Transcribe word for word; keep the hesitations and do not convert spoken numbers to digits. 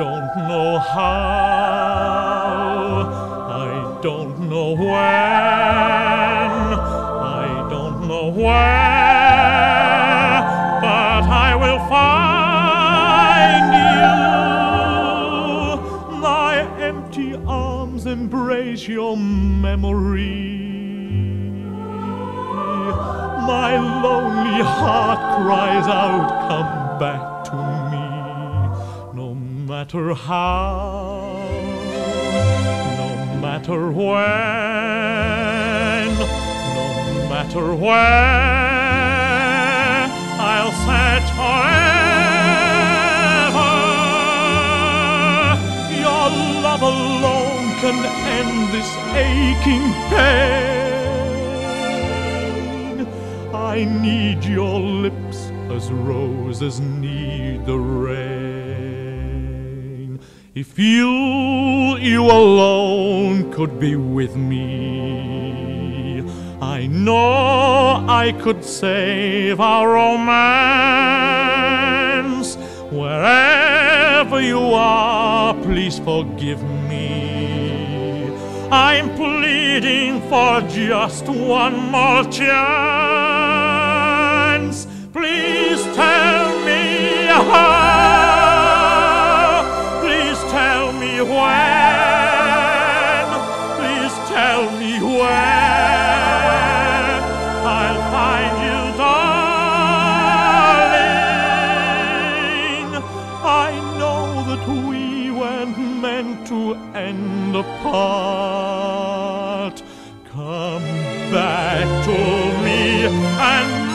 don't know how, I don't know when, I don't know where, but I will find you. My empty arms embrace your memory. My lonely heart cries out, come back to me. No matter how, no matter when, no matter where, I'll search forever. Your love alone can end this aching pain. I need your lips as roses need the rain. If you, you alone could be with me, I know I could save our romance. Wherever you are, please forgive me. I'm pleading for just one more chance. Please tell me how. Please tell me when. Please tell me where I'll find you, darling. I know that we weren't meant to end apart. Come back to me and